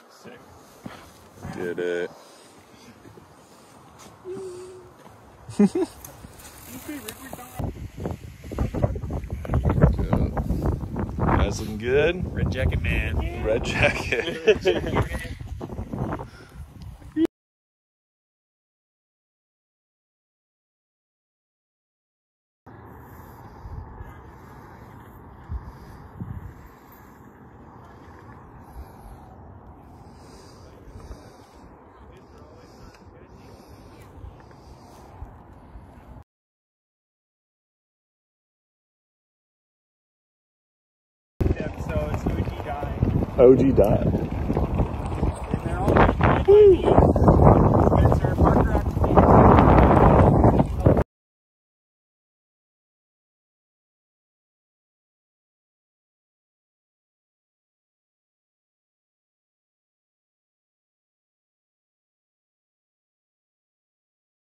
Sick. Did it. That's looking good. Red jacket man. Red jacket. So it's OG dying. OG dial. And they're all